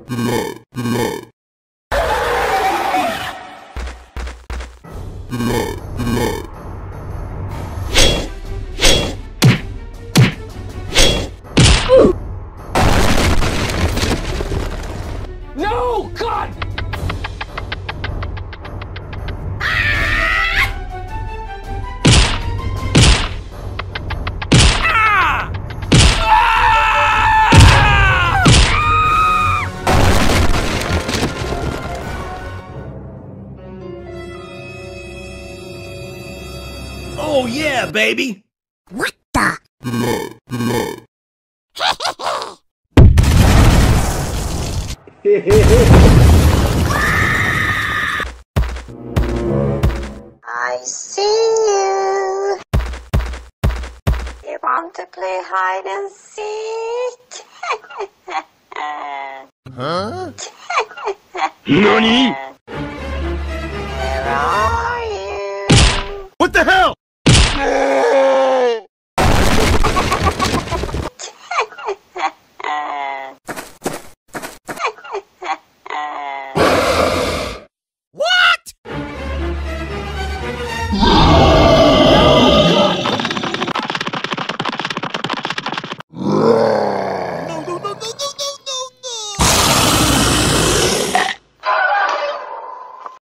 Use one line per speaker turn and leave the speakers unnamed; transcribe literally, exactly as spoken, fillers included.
No! God!
Oh yeah, baby!
What the? I see you. You want to play hide and seek?
Huh?
Nani?